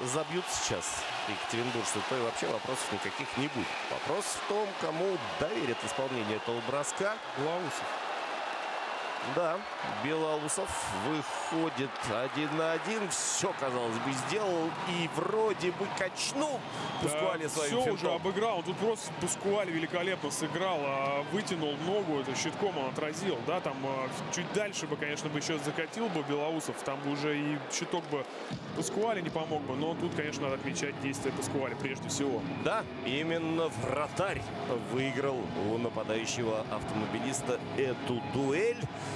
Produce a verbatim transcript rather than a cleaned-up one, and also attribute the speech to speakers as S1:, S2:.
S1: забьют сейчас екатеринбуржцы, то и вообще вопросов никаких не будет. Вопрос в том, кому доверят исполнение этого броска.
S2: Белоусов.
S1: Да, Белоусов выходит один на один. Все, казалось бы, сделал и вроде бы качнул Паскуале
S2: да,
S1: своим
S2: все
S1: финтом.
S2: уже обыграл. Тут просто Паскуале великолепно сыграл. А вытянул ногу, это щитком он отразил. Да, там чуть дальше бы, конечно, бы еще закатил бы Белоусов. Там бы уже и щиток бы Паскуале не помог бы. Но тут, конечно, надо отмечать действия Паскуале прежде всего.
S1: Да, именно вратарь выиграл у нападающего автомобилиста эту дуэль.